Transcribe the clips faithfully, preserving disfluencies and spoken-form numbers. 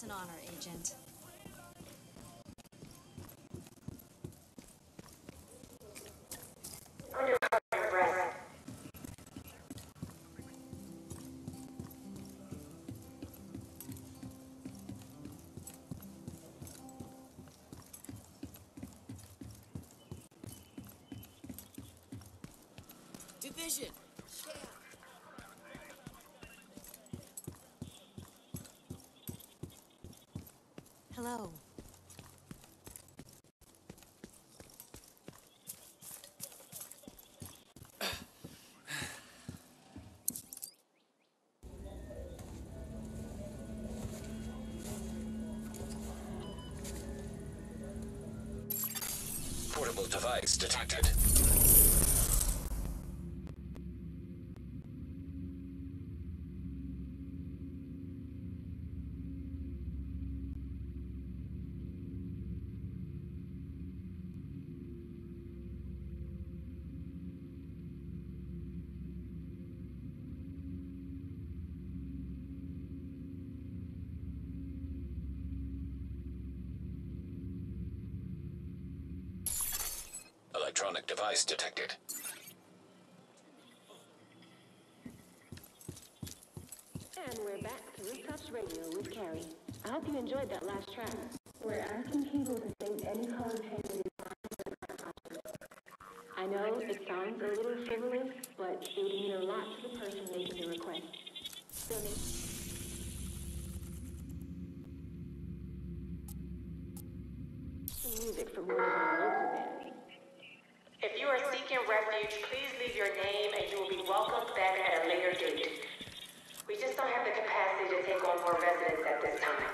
an honor, Agent. Division! Hello. Portable device detected. Electronic device detected. And we're back to Rooftops Radio with Carrie. I hope you enjoyed that last track. We're asking people to think any color painted is fine. I know it sounds a little frivolous, but it would mean a lot to the person making the request. So some music from one of our local bands. If you are seeking refuge, please leave your name and you will be welcomed back at a later date. We just don't have the capacity to take on more residents at this time.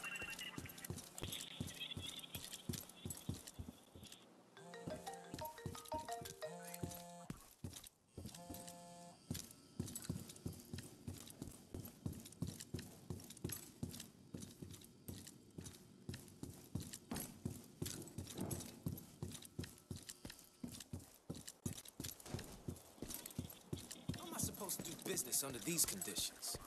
How am I supposed to do business under these conditions?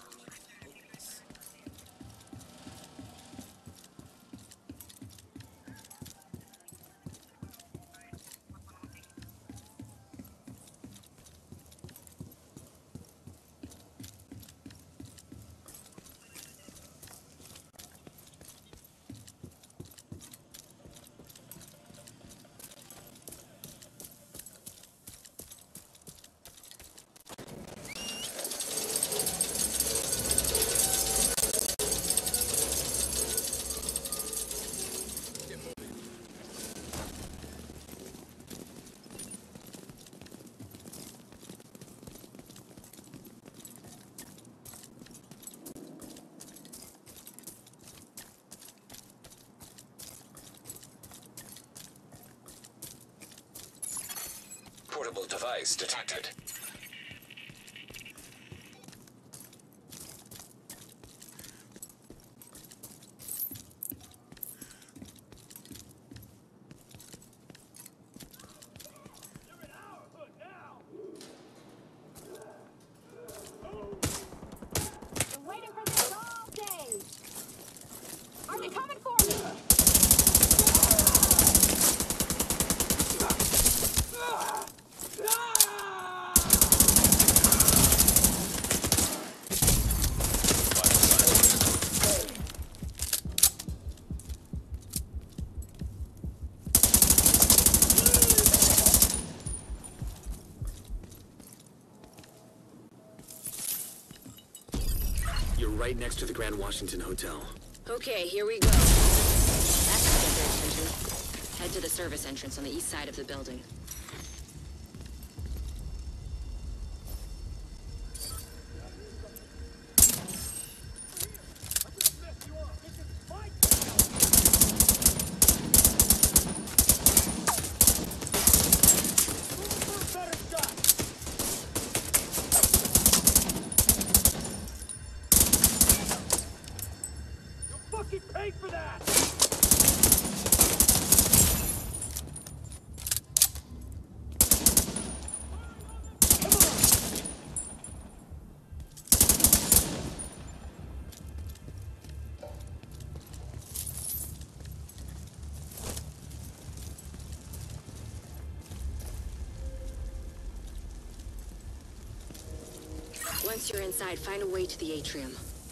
Portable device detected. Been waiting for this all day. Are they coming for me? You're right next to the Grand Washington Hotel. Okay, here we go. That's the visitor center. Head to the service entrance on the east side of the building. Once you're inside, find a way to the atrium.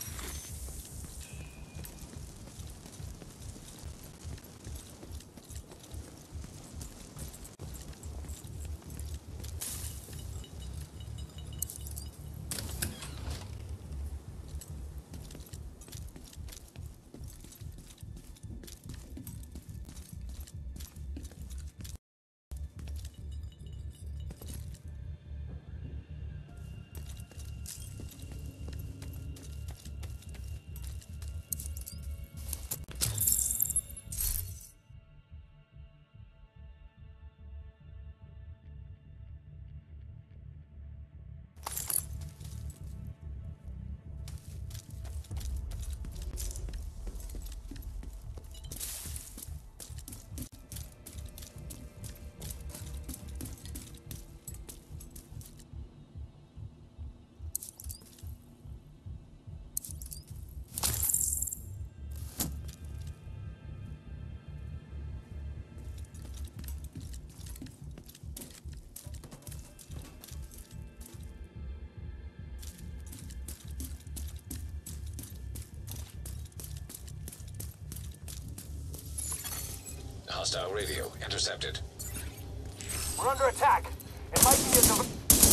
Hostile radio intercepted. We're under attack. It might be a div-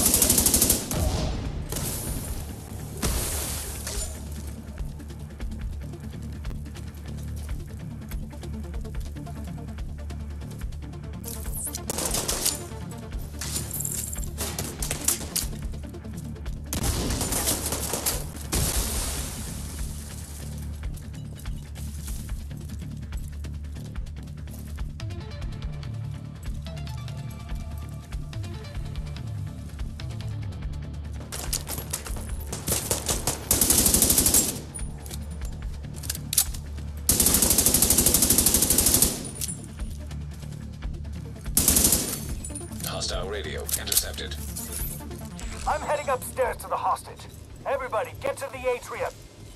Hostile radio intercepted. I'm heading upstairs to the hostage. Everybody, get to the atrium.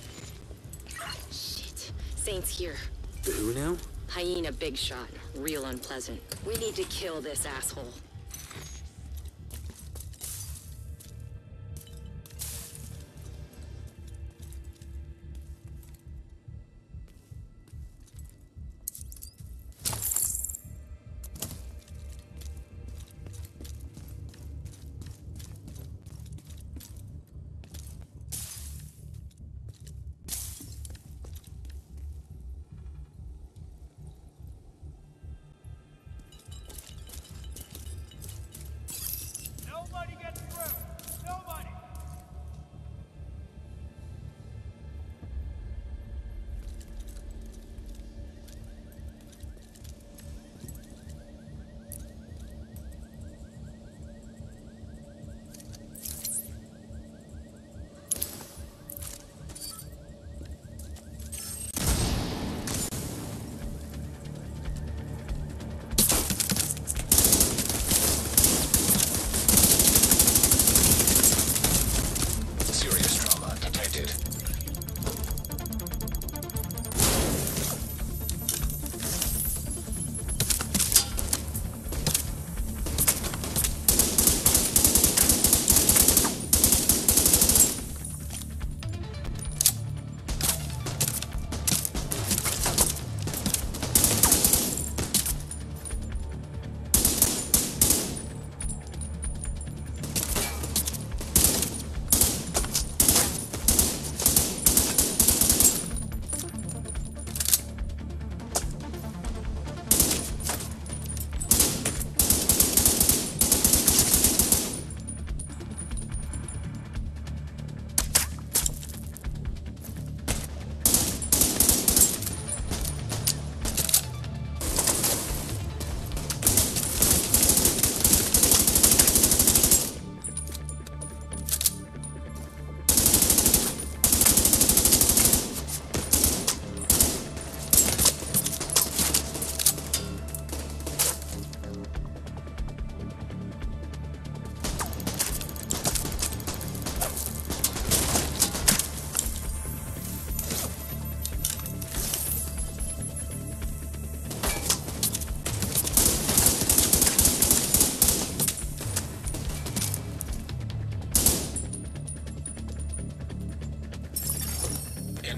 Shit. Saint's here. The who now? Hyena big shot. Real unpleasant. We need to kill this asshole. Nobody gets through. Nobody. Serious trauma detected.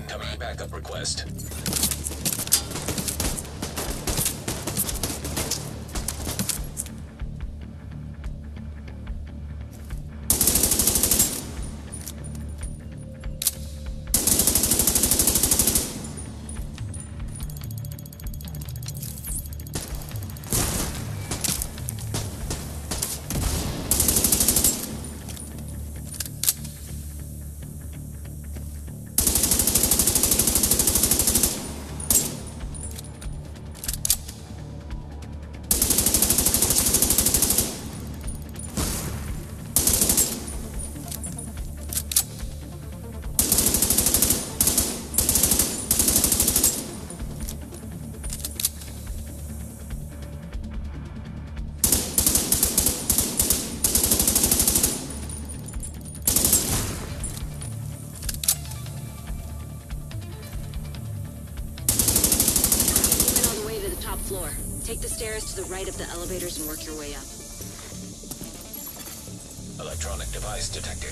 Incoming backup request. Floor. Take the stairs to the right of the elevators and work your way up. Electronic device detected.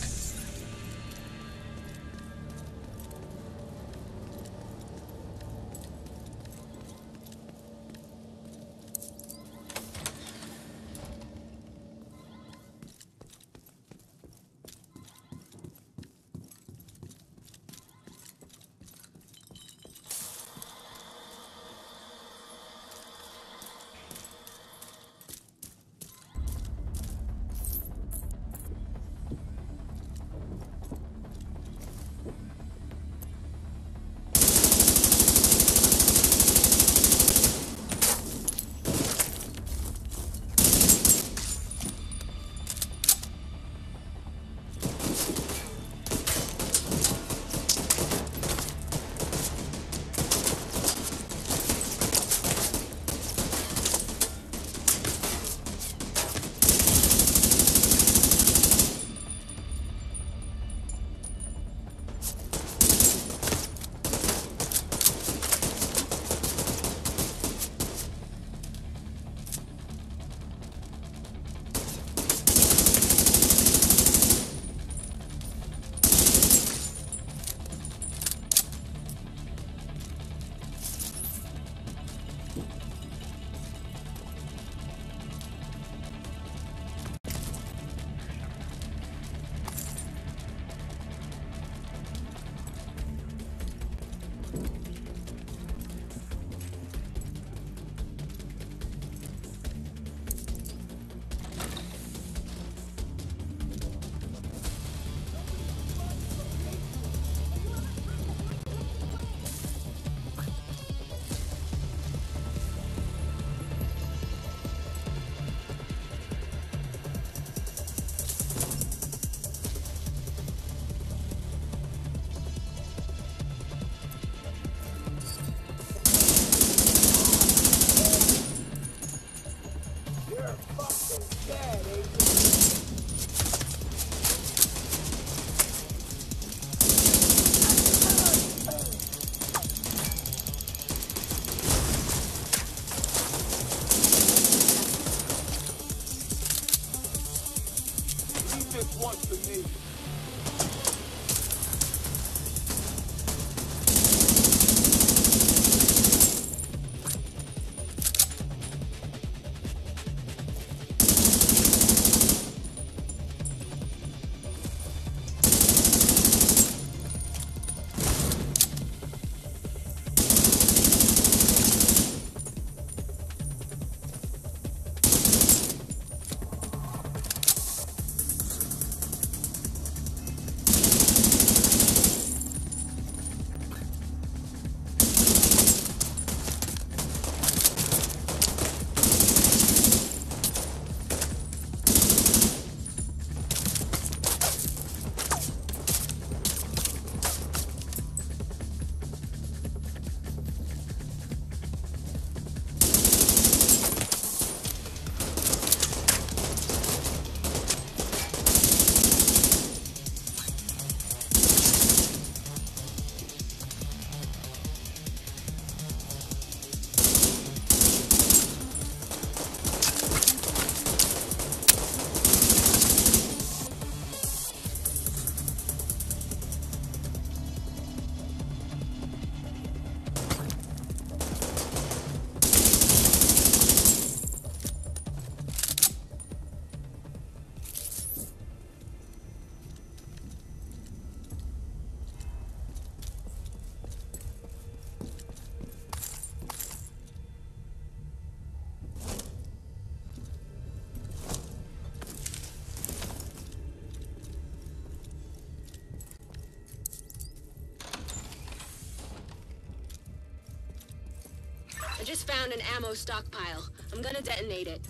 just found an ammo stockpile. I'm gonna detonate it.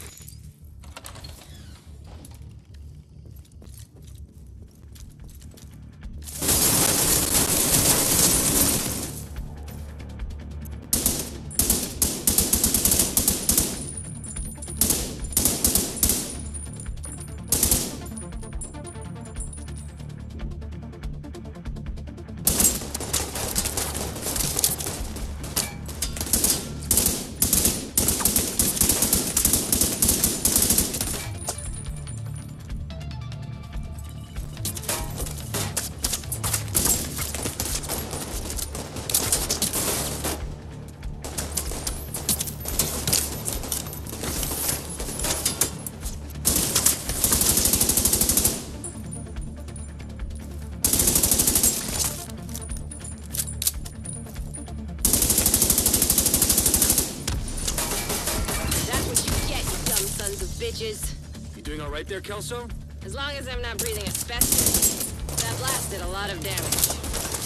Bitches. You doing all right there, Kelso? As long as I'm not breathing asbestos. That blast did a lot of damage.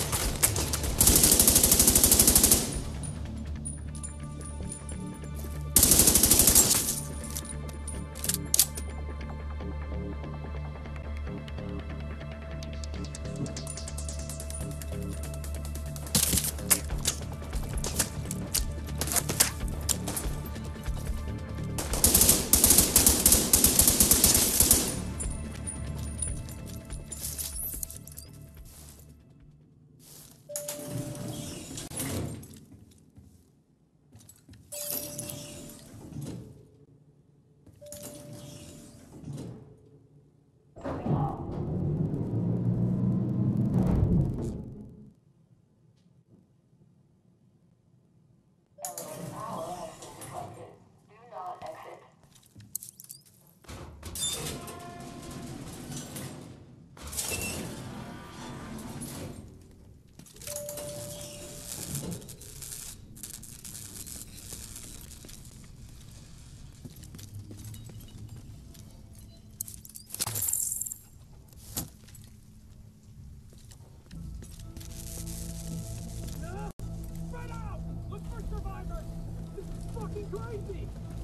Crazy!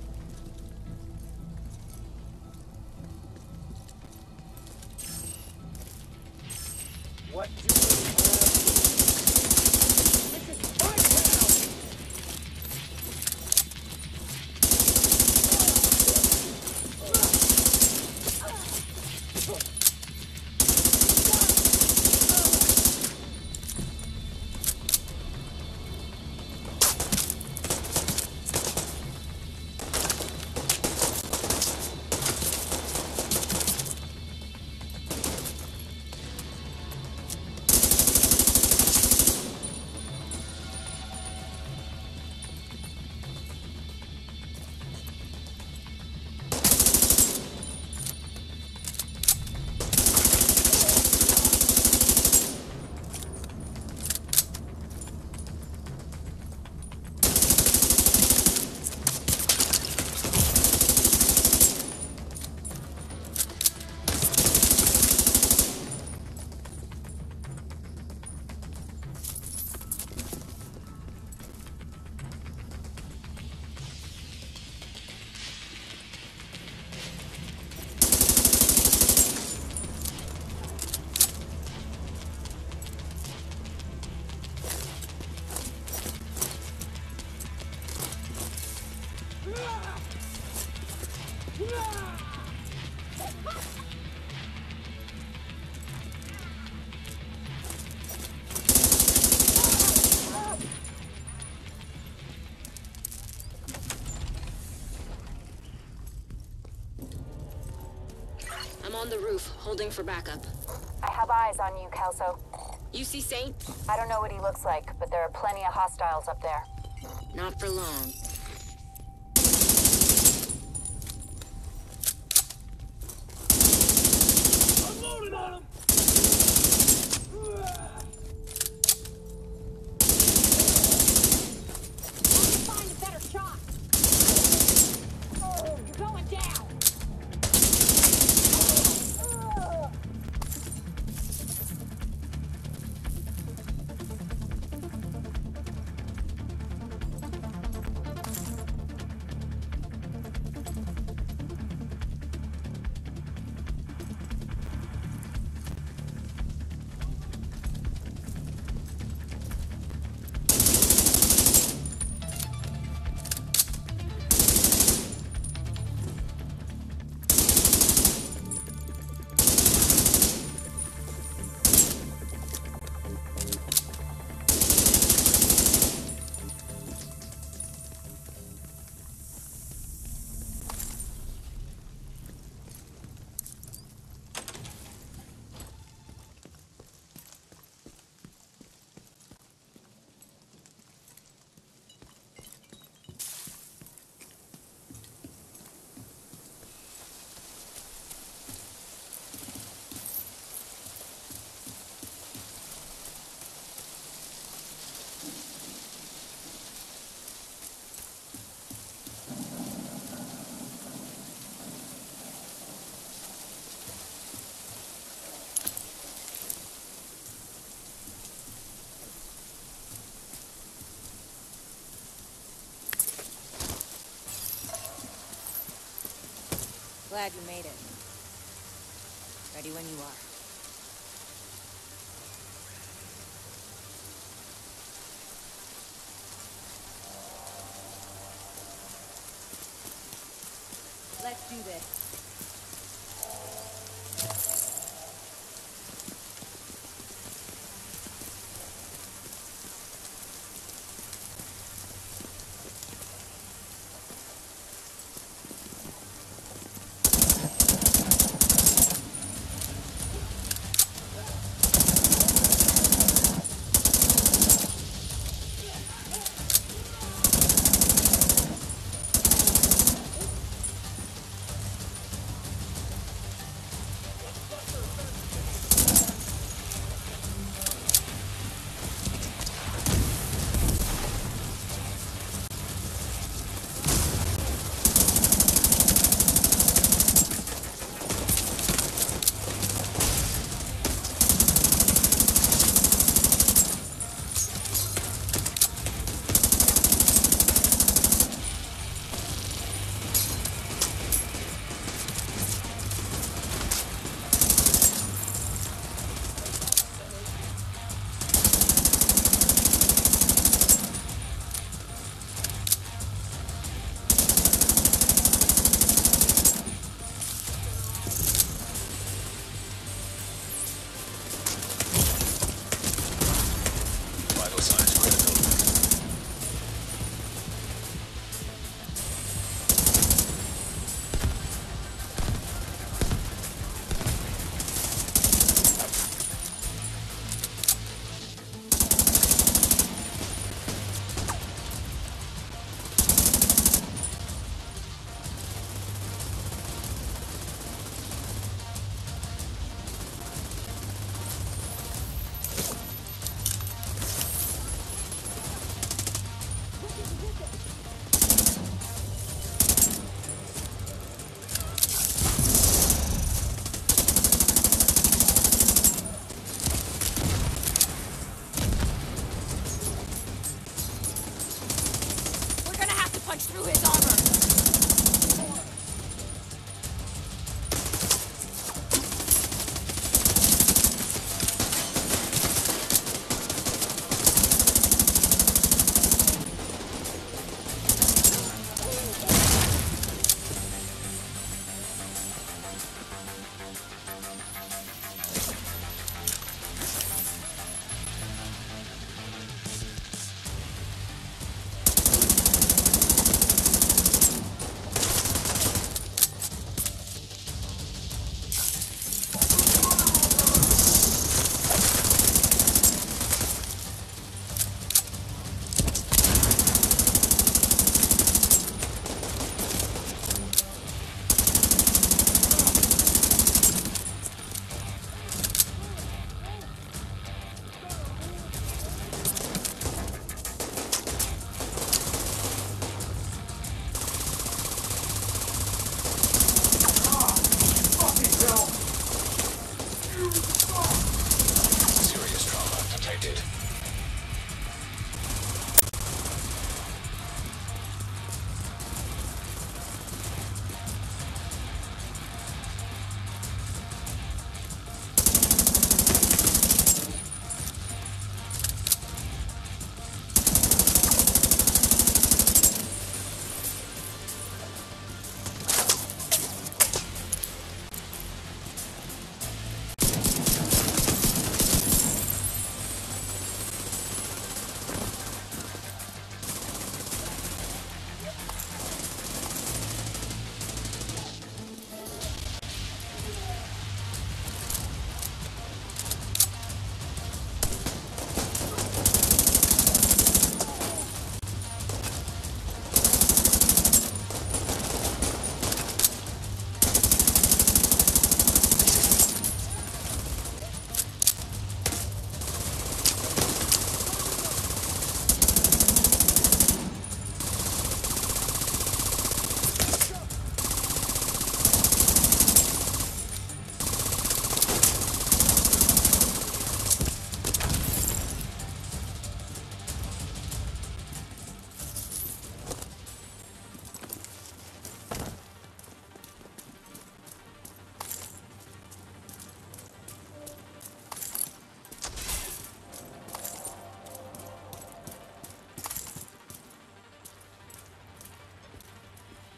What do we have? This is my town! I'm on the roof, holding for backup. I have eyes on you, Kelso. You see Saint? I don't know what he looks like, but there are plenty of hostiles up there. Not for long. I'm loaded on him! Find a better shot! Oh, you're going down! glad you made it. Ready when you are. Let's do this.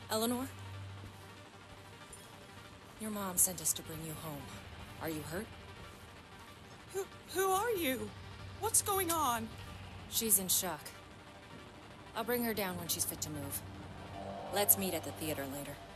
Eleanor? Your mom sent us to bring you home. Are you hurt? Who, who are you? What's going on? She's in shock. I'll bring her down when she's fit to move. Let's meet at the theater later.